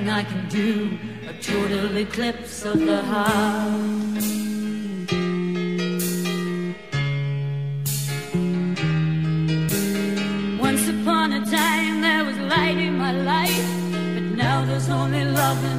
I can do, a total eclipse of the heart. Once upon a time there was light in my life, but now there's only love in